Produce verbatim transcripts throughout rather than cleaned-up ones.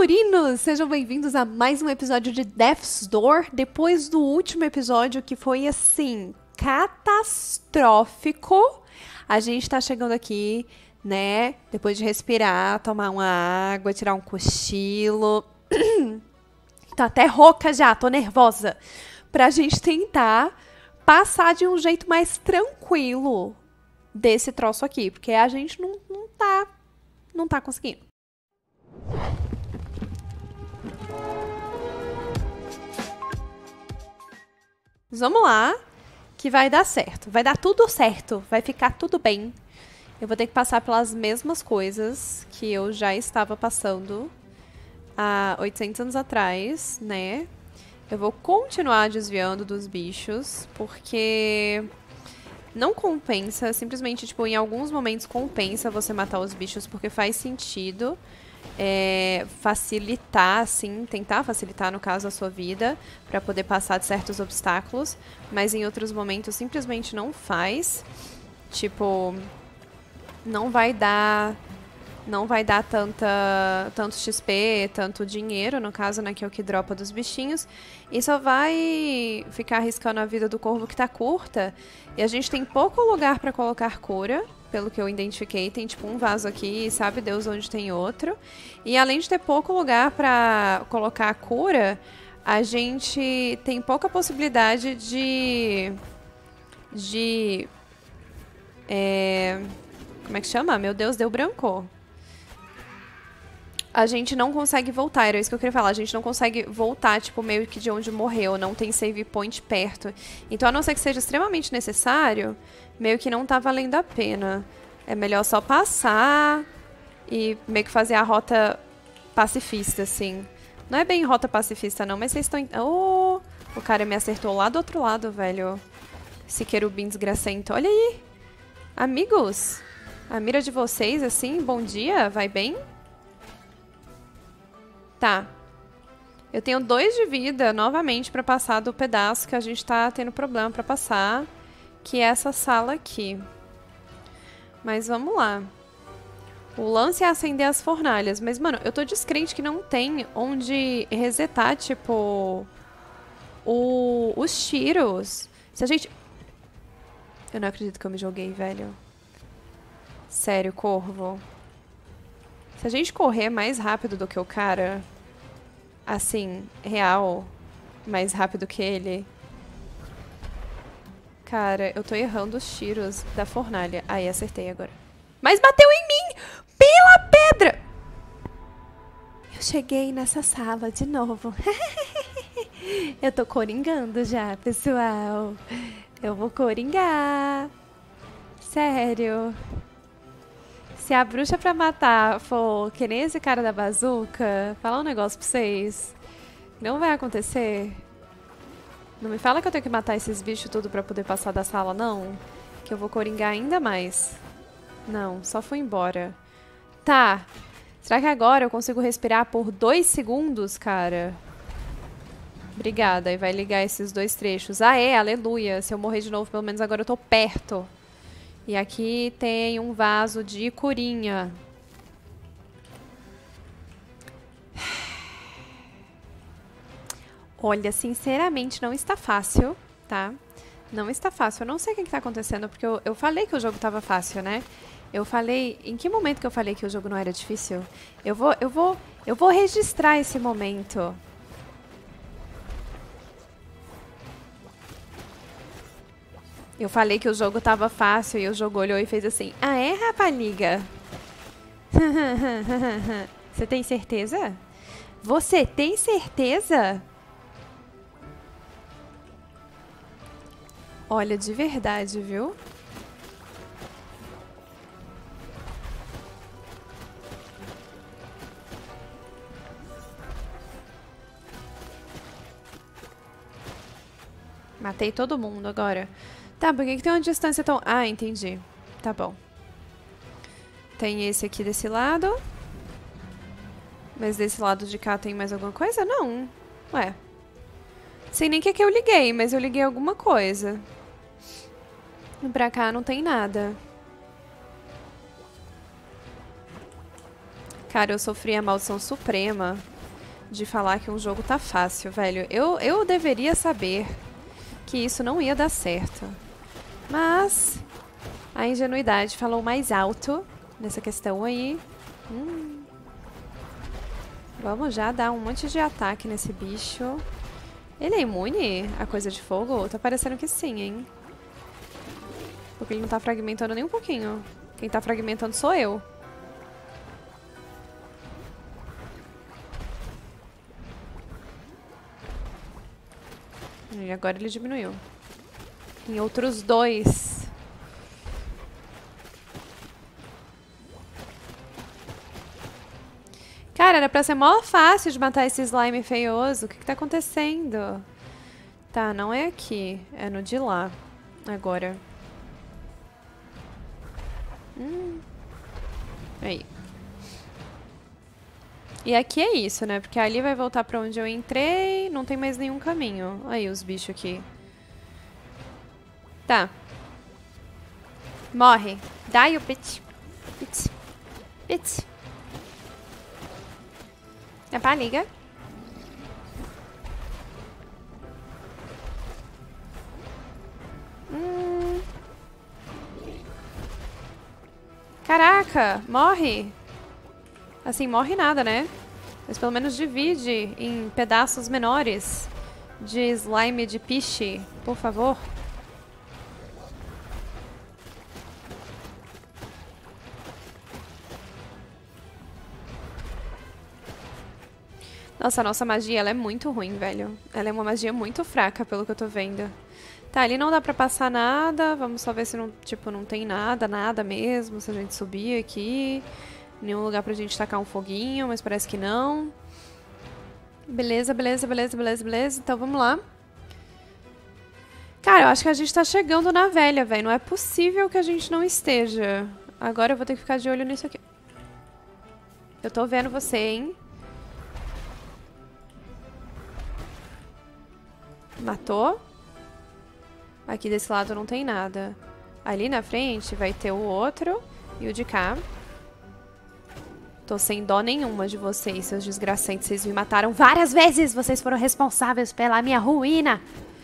Figurinos! Sejam bem-vindos a mais um episódio de Death's Door. Depois do último episódio que foi, assim, catastrófico, a gente tá chegando aqui, né? Depois de respirar, tomar uma água, tirar um cochilo. Tô até rouca já, tô nervosa. Pra gente tentar passar de um jeito mais tranquilo desse troço aqui. Porque a gente não, não tá, não tá conseguindo. Vamos lá, que vai dar certo. Vai dar tudo certo, vai ficar tudo bem. Eu vou ter que passar pelas mesmas coisas que eu já estava passando há oitocentos anos atrás, né? Eu vou continuar desviando dos bichos, porque não compensa, simplesmente, tipo, em alguns momentos compensa você matar os bichos, porque faz sentido. É, facilitar, assim, tentar facilitar, no caso, a sua vida, para poder passar de certos obstáculos, mas em outros momentos simplesmente não faz. Tipo, não vai dar, não vai dar tanta, tanto X P, tanto dinheiro, no caso, né, que é o que dropa dos bichinhos, e só vai ficar arriscando a vida do corvo que tá curta, e a gente tem pouco lugar para colocar cura. Pelo que eu identifiquei, tem tipo um vaso aqui e sabe Deus onde tem outro. E além de ter pouco lugar pra colocar a cura, a gente tem pouca possibilidade de... De... É, como é que chama? Meu Deus, deu branco. A gente não consegue voltar, era isso que eu queria falar. A gente não consegue voltar, tipo, meio que de onde morreu. Não tem save point perto. Então, a não ser que seja extremamente necessário, meio que não tá valendo a pena. É melhor só passar e meio que fazer a rota pacifista, assim. Não é bem rota pacifista, não, mas vocês estão... Oh, o cara me acertou lá do outro lado, velho. Esse querubim desgracento. Olha aí. Amigos, a mira de vocês, assim, bom dia, vai bem? Tá. Eu tenho dois de vida, novamente, pra passar do pedaço que a gente tá tendo problema pra passar, que é essa sala aqui. Mas vamos lá. O lance é acender as fornalhas. Mas, mano, eu tô descrente que não tem onde resetar, tipo, o, os tiros. Se a gente... Eu não acredito que eu me joguei, velho. Sério, corvo. Se a gente correr mais rápido do que o cara... Assim, real, mais rápido que ele. Cara, eu tô errando os tiros da fornalha. Aí, acertei agora. Mas bateu em mim! Pela pedra! Eu cheguei nessa sala de novo. Eu tô coringando já, pessoal. Eu vou coringar. Sério. Se a bruxa pra matar for que nem esse cara da bazuca, falar um negócio pra vocês. Não vai acontecer. Não me fala que eu tenho que matar esses bichos tudo pra poder passar da sala, não. Que eu vou coringar ainda mais. Não, só fui embora. Tá. Será que agora eu consigo respirar por dois segundos, cara? Obrigada. E vai ligar esses dois trechos. Ah, é, aleluia. Se eu morrer de novo, pelo menos agora eu tô perto. E aqui tem um vaso de curinha. Olha, sinceramente, não está fácil, tá? Não está fácil. Eu não sei o que está acontecendo, porque eu, eu falei que o jogo estava fácil, né? Eu falei... Em que momento que eu falei que o jogo não era difícil? Eu vou, eu vou, eu vou registrar esse momento. Eu falei que o jogo tava fácil e o jogo olhou e fez assim. Ah, é, rapaliga? Você tem certeza? Você tem certeza? Olha, de verdade, viu? Matei todo mundo agora. Tá, por que que tem uma distância tão... Ah, entendi. Tá bom. Tem esse aqui desse lado. Mas desse lado de cá tem mais alguma coisa? Não. Ué. Sei nem o que que eu liguei, mas eu liguei alguma coisa. Pra cá não tem nada. Cara, eu sofri a maldição suprema de falar que um jogo tá fácil, velho. Eu, eu deveria saber que isso não ia dar certo. Mas a ingenuidade falou mais alto nessa questão aí. Hum. Vamos já dar um monte de ataque nesse bicho. Ele é imune a coisa de fogo? Tá parecendo que sim, hein? Porque ele não tá fragmentando nem um pouquinho. Quem tá fragmentando sou eu. E agora ele diminuiu. Em outros dois. Cara, era pra ser mó fácil de matar esse slime feioso. O que que tá acontecendo? Tá, não é aqui. É no de lá. Agora. Hum. Aí. E aqui é isso, né? Porque ali vai voltar pra onde eu entrei. Não tem mais nenhum caminho. Aí os bichos aqui. Tá. Morre. Die, you bitch. Bitch. Bitch. Epá, liga. Hum. Caraca, morre. Assim, morre nada, né? Mas pelo menos divide em pedaços menores de slime de piche, por favor. Nossa, a nossa magia, ela é muito ruim, velho. Ela é uma magia muito fraca, pelo que eu tô vendo. Tá, ali não dá pra passar nada. Vamos só ver se não, tipo, não tem nada, nada mesmo. Se a gente subir aqui. Nenhum lugar pra gente tacar um foguinho, mas parece que não. Beleza, beleza, beleza, beleza, beleza. Então vamos lá. Cara, eu acho que a gente tá chegando na velha, velho. Não é possível que a gente não esteja. Agora eu vou ter que ficar de olho nisso aqui. Eu tô vendo você, hein? Matou. Aqui desse lado não tem nada. Ali na frente vai ter o outro e o de cá. Tô sem dó nenhuma de vocês, seus desgraçantes. Vocês me mataram várias vezes. Vocês foram responsáveis pela minha ruína.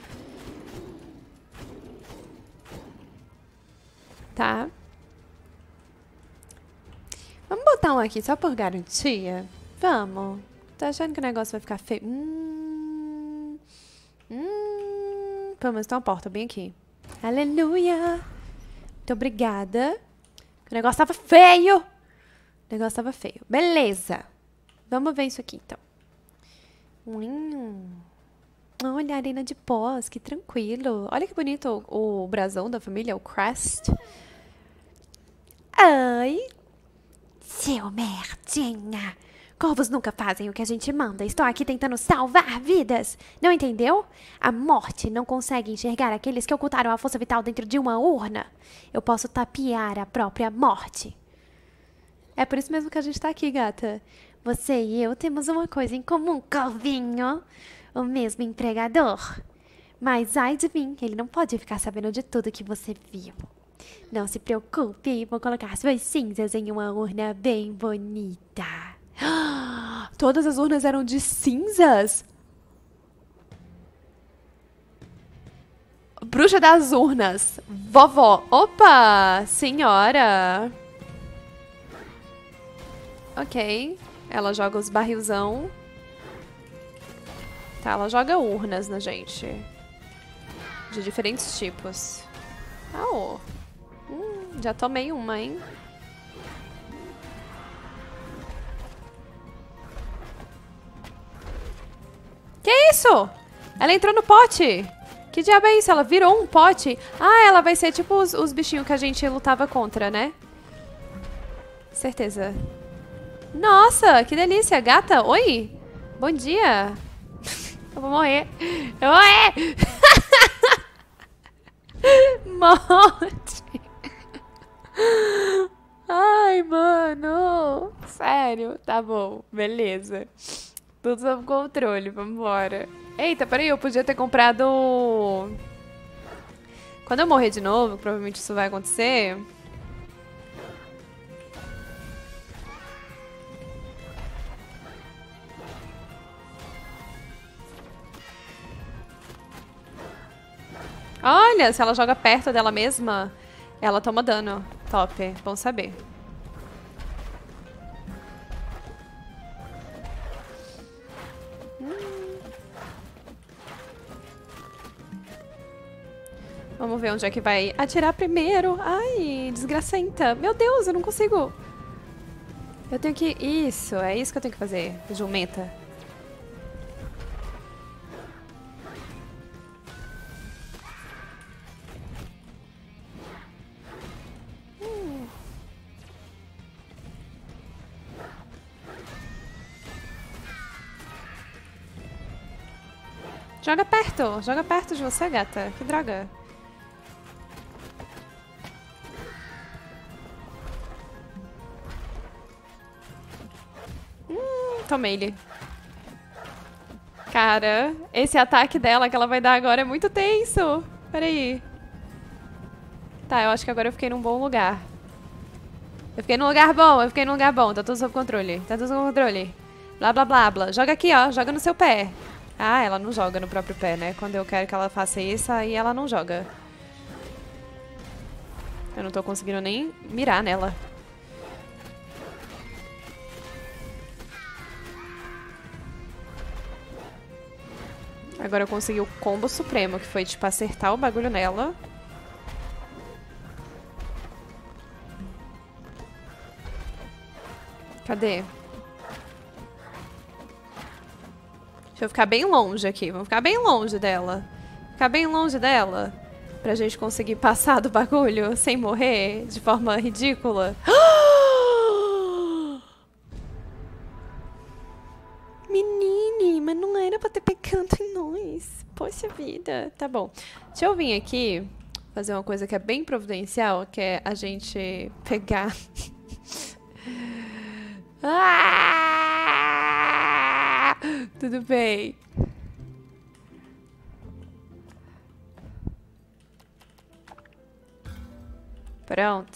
Tá. Vamos botar um aqui só por garantia? Vamos. Tá achando que o negócio vai ficar feio? Hum... Hum... Pelo menos tem uma porta bem aqui. Aleluia! Muito obrigada. O negócio tava feio. O negócio tava feio. Beleza. Vamos ver isso aqui, então. Hum. Olha, a arena de pós. Que tranquilo. Olha que bonito o, o brasão da família, o crest. Ai. Seu merdinha. Corvos nunca fazem o que a gente manda. Estou aqui tentando salvar vidas. Não entendeu? A morte não consegue enxergar aqueles que ocultaram a força vital dentro de uma urna. Eu posso tapear a própria morte. É por isso mesmo que a gente tá aqui, gata. Você e eu temos uma coisa em comum, Corvinho. O mesmo empregador. Mas ai de mim, ele não pode ficar sabendo de tudo que você viu. Não se preocupe, vou colocar suas cinzas em uma urna bem bonita. Todas as urnas eram de cinzas? Bruxa das urnas. Vovó. Opa, senhora. Ok. Ela joga os barrilzão. Tá, ela joga urnas na gente. De diferentes tipos. Ah, oh. hum, já tomei uma, hein? Que isso? Ela entrou no pote. Que diabo é isso? Ela virou um pote. Ah, ela vai ser tipo os, os bichinhos que a gente lutava contra, né? Certeza. Nossa, que delícia. Gata, oi. Bom dia. Eu vou morrer. Eu vou morrer. Morte. Ai, mano. Sério. Tá bom. Beleza. Tudo sob controle. Vambora. Eita, peraí. Eu podia ter comprado... Quando eu morrer de novo, provavelmente isso vai acontecer... Olha, se ela joga perto dela mesma, ela toma dano. Top, bom saber. Hum. Vamos ver onde é que vai atirar primeiro. Ai, desgracenta. Meu Deus, eu não consigo. Eu tenho que... Isso, é isso que eu tenho que fazer, jumenta. Hum. Joga perto, joga perto de você, gata. Que droga. Hum, tomei ele. Cara, esse ataque dela que ela vai dar agora é muito tenso. Peraí. Tá, eu acho que agora eu fiquei num bom lugar. Eu fiquei num lugar bom, eu fiquei num lugar bom. Tá tudo sob controle. Tá tudo sob controle. Blá, blá, blá, blá. Joga aqui, ó. Joga no seu pé. Ah, ela não joga no próprio pé, né? Quando eu quero que ela faça isso, aí ela não joga. Eu não tô conseguindo nem mirar nela. Agora eu consegui o combo supremo, que foi, tipo, acertar o bagulho nela. Cadê? Deixa eu ficar bem longe aqui. Vamos ficar bem longe dela. Ficar bem longe dela. Pra gente conseguir passar do bagulho sem morrer de forma ridícula. Menine, mas não era pra ter pecado em nós. Poxa vida. Tá bom. Deixa eu vir aqui fazer uma coisa que é bem providencial, que é a gente pegar... Ah! Tudo bem. Pronto.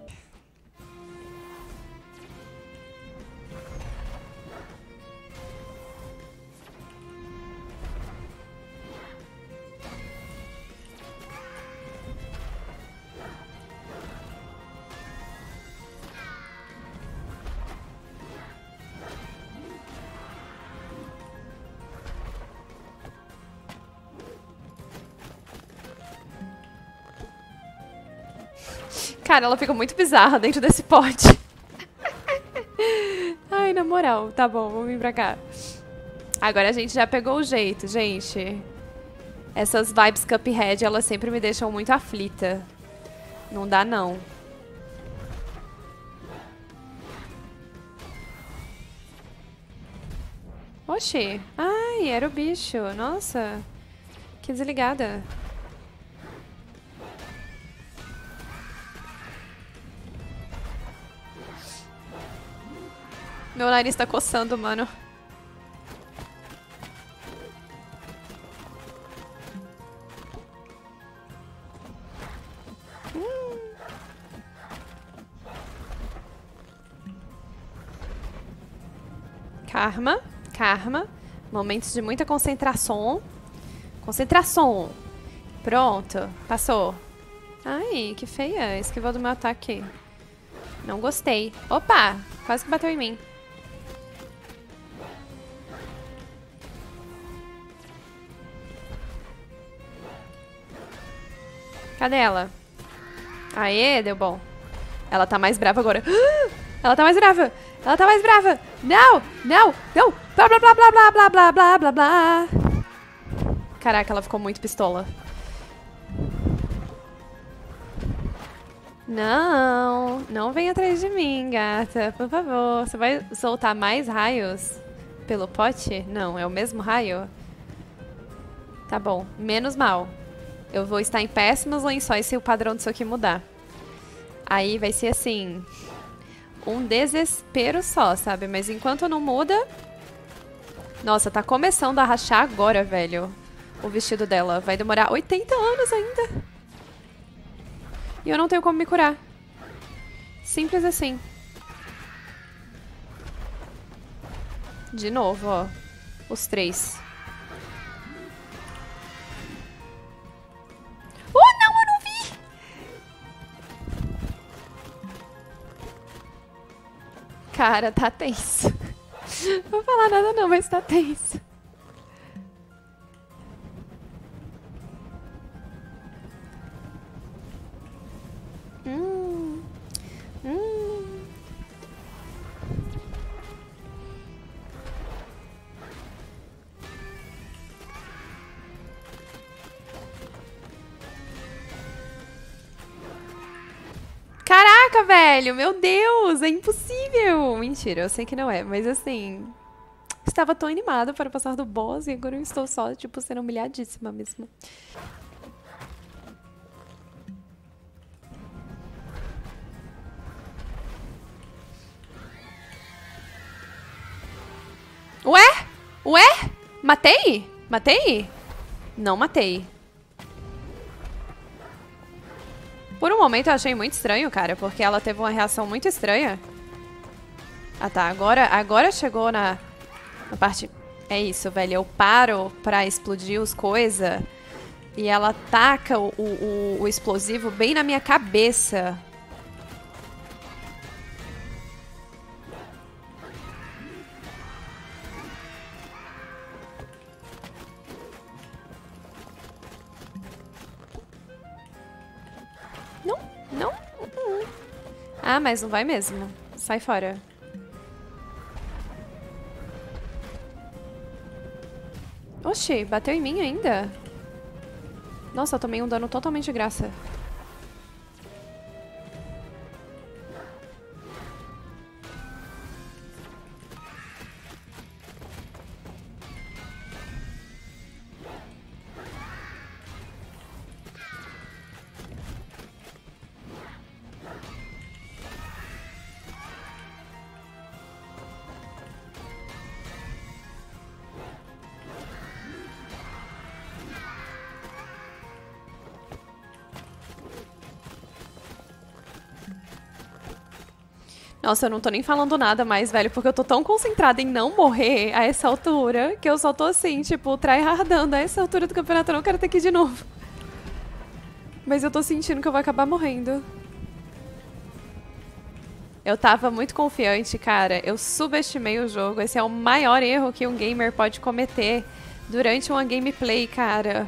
Cara, ela fica muito bizarra dentro desse pote. Ai, na moral. Tá bom, vamos vir pra cá. Agora a gente já pegou o jeito, gente. Essas vibes Cuphead, elas sempre me deixam muito aflita. Não dá, não. Oxi. Ai, era o bicho. Nossa. Que desligada. Meu nariz tá coçando, mano. Hum. Karma, karma. Momentos de muita concentração. Concentração. Pronto, passou. Ai, que feia. Esquivou do meu ataque. Não gostei. Opa, quase que bateu em mim. Cadê ela? Aê, deu bom. Ela tá mais brava agora. Ela tá mais brava. Ela tá mais brava. Não, não, não. Blá, blá, blá, blá, blá, blá, blá, blá, blá, blá. Caraca, ela ficou muito pistola. Não, não vem atrás de mim, gata. Por favor. Você vai soltar mais raios pelo pote? Não, é o mesmo raio? Tá bom, menos mal. Eu vou estar em péssimos lençóis se o padrão disso aqui mudar. Aí vai ser assim... um desespero só, sabe? Mas enquanto não muda... Nossa, tá começando a rachar agora, velho. O vestido dela. Vai demorar oitenta anos ainda. E eu não tenho como me curar. Simples assim. De novo, ó. Os três. Cara, tá tenso. Não vou falar nada não, mas tá tenso. Hum. Hum. Caraca, velho! Meu Deus! É impossível! Mentira, eu sei que não é, mas assim... Estava tão animada para passar do boss e agora eu estou só, tipo, sendo humilhadíssima mesmo. Ué? Ué? Matei? Matei? Não matei. Por um momento eu achei muito estranho, cara, porque ela teve uma reação muito estranha. Ah tá, agora, agora chegou na, na parte... É isso, velho, eu paro pra explodir os coisa e ela taca o, o, o explosivo bem na minha cabeça. Não, não. Ah, mas não vai mesmo. Sai fora. Oxi, bateu em mim ainda? Nossa, eu tomei um dano totalmente de graça. Nossa, eu não tô nem falando nada mais, velho, porque eu tô tão concentrada em não morrer a essa altura que eu só tô assim, tipo, tryhardando a essa altura do campeonato. Eu não quero ter que ir de novo. Mas eu tô sentindo que eu vou acabar morrendo. Eu tava muito confiante, cara. Eu subestimei o jogo. Esse é o maior erro que um gamer pode cometer durante uma gameplay, cara.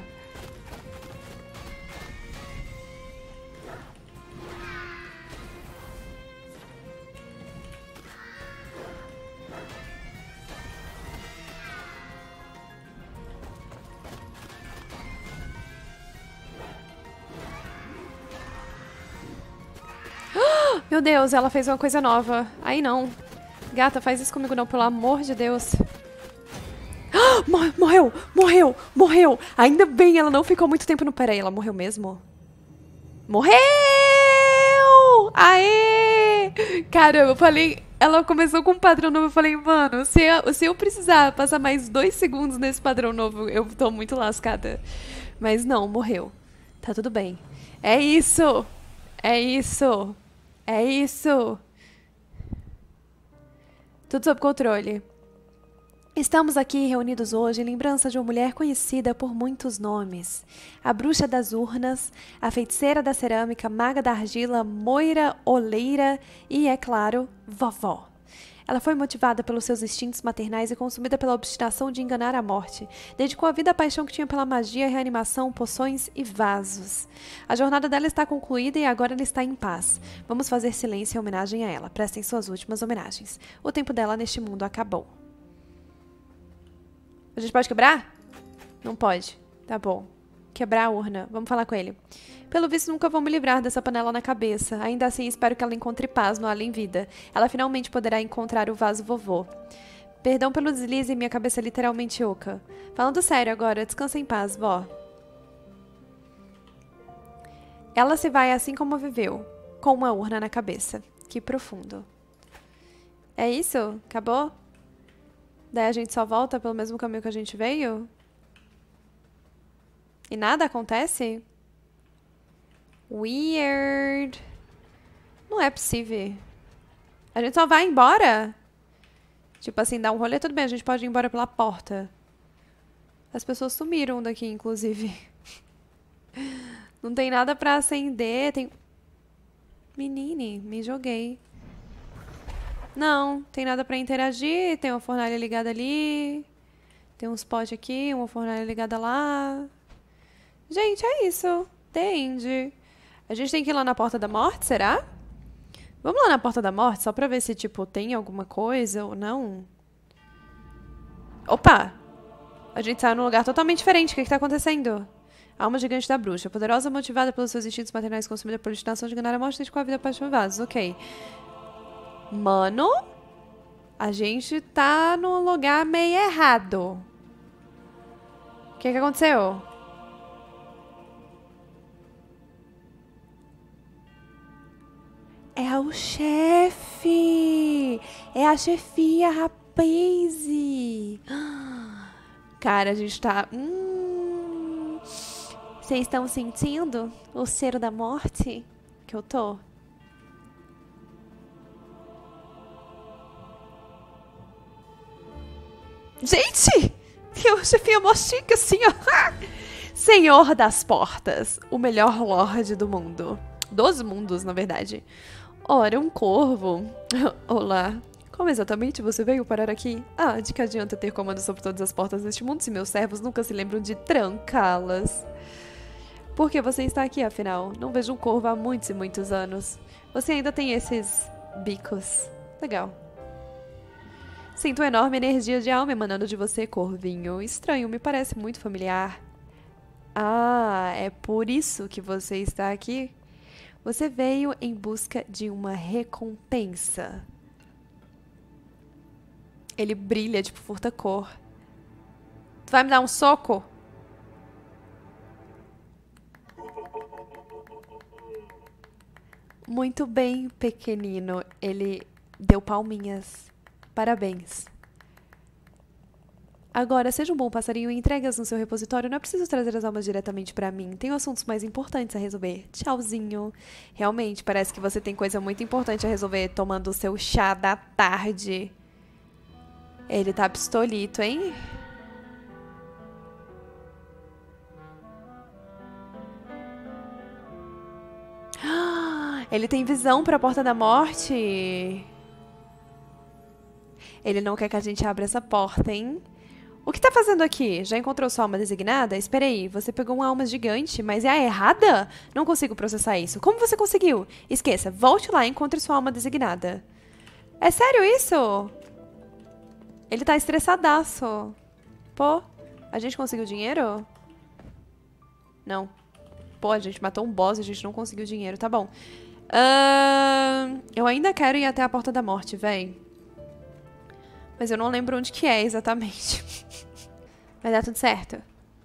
Meu Deus, ela fez uma coisa nova. Aí não. Gata, faz isso comigo não, pelo amor de Deus. Morreu, morreu, morreu. Ainda bem, ela não ficou muito tempo no... Peraí, ela morreu mesmo? Morreu! Aê! Caramba, eu falei... Ela começou com um padrão novo, eu falei, mano, se eu, se eu precisar passar mais dois segundos nesse padrão novo, eu tô muito lascada. Mas não, morreu. Tá tudo bem. É isso! É isso! É isso! Tudo sob controle. Estamos aqui reunidos hoje em lembrança de uma mulher conhecida por muitos nomes. A bruxa das urnas, a feiticeira da cerâmica, maga da argila, moira, oleira e, é claro, vovó. Ela foi motivada pelos seus instintos maternais e consumida pela obstinação de enganar a morte. Dedicou a vida à paixão que tinha pela magia, reanimação, poções e vasos. A jornada dela está concluída e agora ela está em paz. Vamos fazer silêncio em homenagem a ela. Prestem suas últimas homenagens. O tempo dela neste mundo acabou. A gente pode quebrar? Não pode. Tá bom. Quebrar a urna. Vamos falar com ele. Pelo visto, nunca vou me livrar dessa panela na cabeça. Ainda assim, espero que ela encontre paz no além-vida. Ela finalmente poderá encontrar o vaso vovô. Perdão pelo deslize, minha cabeça é literalmente oca. Falando sério agora, descansa em paz, vó. Ela se vai assim como viveu, com uma urna na cabeça. Que profundo. É isso? Acabou? Daí a gente só volta pelo mesmo caminho que a gente veio? E nada acontece? Weird. Não é possível. A gente só vai embora? Tipo assim, dá um rolê, tudo bem, a gente pode ir embora pela porta. As pessoas sumiram daqui, inclusive. Não tem nada pra acender, tem... Menine, me joguei. Não, tem nada pra interagir. Tem uma fornalha ligada ali. Tem uns potes aqui, uma fornalha ligada lá. Gente, é isso. The end. A gente tem que ir lá na Porta da Morte, será? Vamos lá na Porta da Morte, só pra ver se, tipo, tem alguma coisa ou não. Opa! A gente saiu num lugar totalmente diferente. O que que tá acontecendo? Alma gigante da bruxa. Poderosa, motivada pelos seus instintos maternais, consumida por destinação de ganhar a morte, desde com a vida apaixonada. Ok. Mano, a gente tá num lugar meio errado. O que que aconteceu? É o chefe! É a chefia, rapaz! Cara, a gente tá... Hum... Vocês estão sentindo o cheiro da morte? Que eu tô? Gente! Tem uma chefia mó chique assim, ó. Senhor das Portas. O melhor lorde do mundo. Dos mundos, na verdade. Ora, um corvo. Olá. Como exatamente você veio parar aqui? Ah, de que adianta ter comando sobre todas as portas deste mundo se meus servos nunca se lembram de trancá-las? Por que você está aqui, afinal? Não vejo um corvo há muitos e muitos anos. Você ainda tem esses bicos. Legal. Sinto uma enorme energia de alma emanando de você, corvinho. Estranho, me parece muito familiar. Ah, é por isso que você está aqui? Você veio em busca de uma recompensa. Ele brilha, tipo, furta-cor. Tu vai me dar um soco? Muito bem, pequenino. Ele deu palminhas. Parabéns. Agora, seja um bom passarinho e entregue-as no seu repositório. Não é preciso trazer as almas diretamente pra mim. Tenho assuntos mais importantes a resolver. Tchauzinho. Realmente, parece que você tem coisa muito importante a resolver tomando o seu chá da tarde. Ele tá pistolito, hein? Ele tem visão pra Porta da Morte. Ele não quer que a gente abra essa porta, hein? O que tá fazendo aqui? Já encontrou sua alma designada? Espera aí, você pegou uma alma gigante, mas é a errada? Não consigo processar isso. Como você conseguiu? Esqueça, volte lá e encontre sua alma designada. É sério isso? Ele tá estressadaço. Pô, a gente conseguiu dinheiro? Não. Pô, a gente matou um boss e a gente não conseguiu dinheiro. Tá bom. Uh, eu ainda quero ir até a Porta da Morte, véi. Mas eu não lembro onde que é exatamente. Vai dar tudo certo.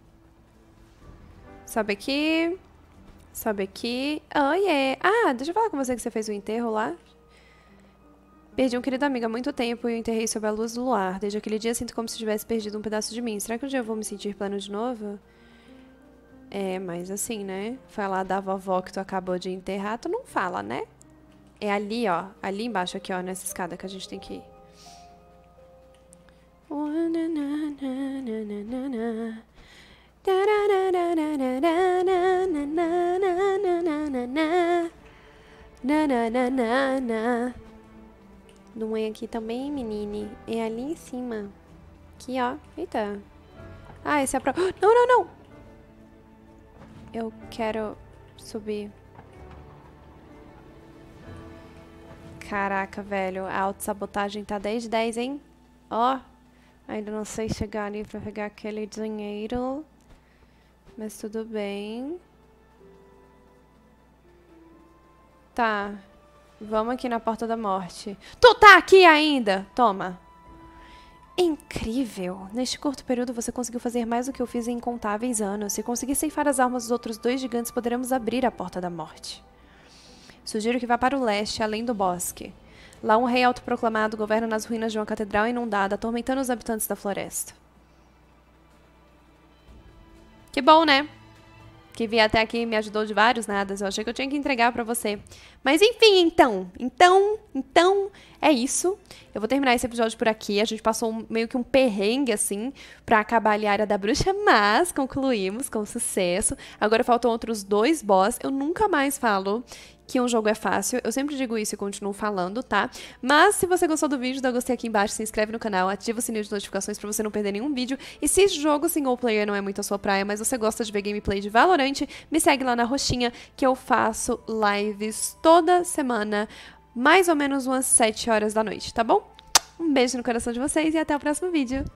Sobe aqui. Sobe aqui. Oh, yeah. Ah, deixa eu falar com você que você fez o enterro lá. Perdi um querido amigo há muito tempo e o enterrei sob a luz do luar. Desde aquele dia sinto como se tivesse perdido um pedaço de mim. Será que um dia eu vou me sentir pleno de novo? É, mas assim, né? Falar da vovó que tu acabou de enterrar, tu não fala, né? É ali, ó. Ali embaixo aqui, ó. Nessa escada que a gente tem que ir. Não é aqui também, menine. É ali em cima. Aqui, ó. Eita. Ah, esse é a prova. Não, não, não. Eu quero subir. Caraca, velho. A autossabotagem tá dez de dez, hein? Ó. Ainda não sei chegar ali pra pegar aquele dinheiro. Mas tudo bem. Tá. Vamos aqui na Porta da Morte. Tu tá aqui ainda? Toma. Incrível. Neste curto período você conseguiu fazer mais do que eu fiz em incontáveis anos. Se conseguir ceifar as almas dos outros dois gigantes, poderemos abrir a Porta da Morte. Sugiro que vá para o leste, além do bosque. Lá um rei autoproclamado governa nas ruínas de uma catedral inundada, atormentando os habitantes da floresta. Que bom, né? Que veio até aqui e me ajudou de vários nadas. Eu achei que eu tinha que entregar pra você. Mas enfim, então. Então, então, é isso. Eu vou terminar esse episódio por aqui. A gente passou um, meio que um perrengue, assim, pra acabar ali a área da bruxa, mas concluímos com sucesso. Agora faltam outros dois boss. Eu nunca mais falo que um jogo é fácil. Eu sempre digo isso e continuo falando, tá? Mas se você gostou do vídeo, dá gostei aqui embaixo, se inscreve no canal, ativa o sininho de notificações pra você não perder nenhum vídeo. E se jogo single player não é muito a sua praia, mas você gosta de ver gameplay de Valorant, me segue lá na roxinha, que eu faço lives toda semana, mais ou menos umas sete horas da noite, tá bom? Um beijo no coração de vocês e até o próximo vídeo.